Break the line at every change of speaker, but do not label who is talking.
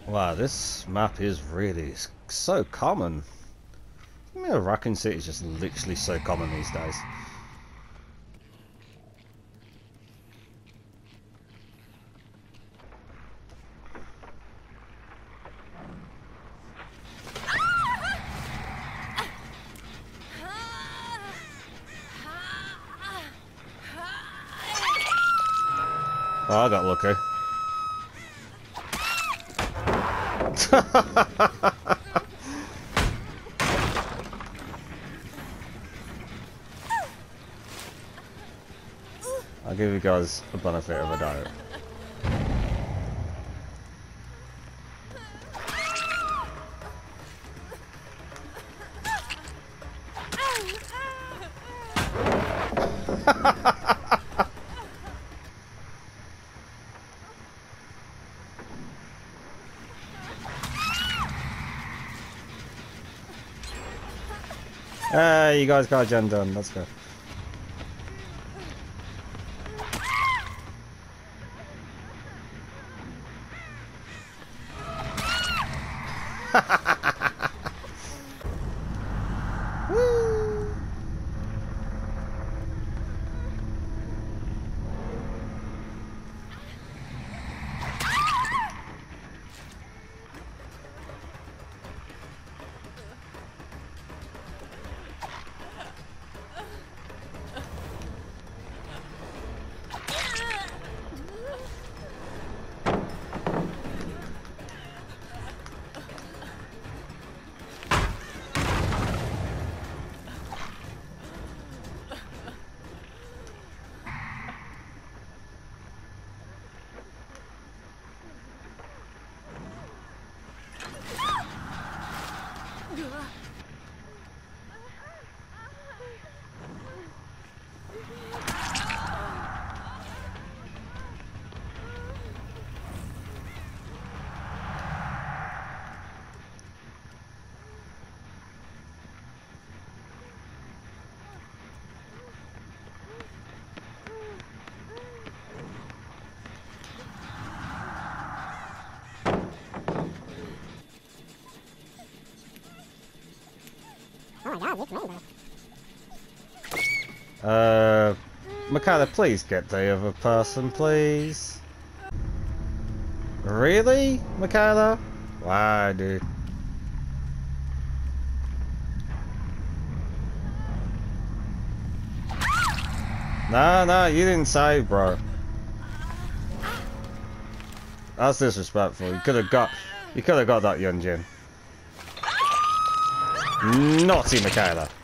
Wow, this map is really so common. I mean, Raccoon City is just literally so common these days. Oh, I got lucky. I'll give you guys a benefit of a doubt. Hey, you guys got a gen done. Let's go. Woo!
Oh my god, it's rainbow.
Michaela, please get the other person, please. Really, Michaela? Why, dude? No, you didn't save, bro. That's disrespectful. You could have got that, Yunjin. Naughty Michaela.